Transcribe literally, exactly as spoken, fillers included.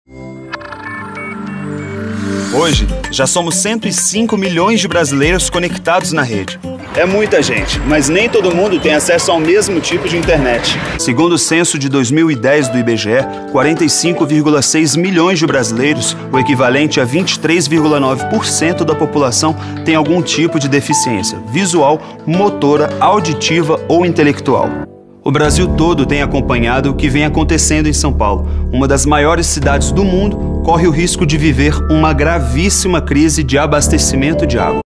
Hoje, já somos cento e cinco milhões de brasileiros conectados na rede. É muita gente, mas nem todo mundo tem acesso ao mesmo tipo de internet. Segundo o censo de dois mil e dez do I B G E, quarenta e cinco vírgula seis milhões de brasileiros, o equivalente a vinte e três vírgula nove por cento da população, tem algum tipo de deficiência visual, motora, auditiva ou intelectual. O Brasil todo tem acompanhado o que vem acontecendo em São Paulo. Uma das maiores cidades do mundo corre o risco de viver uma gravíssima crise de abastecimento de água.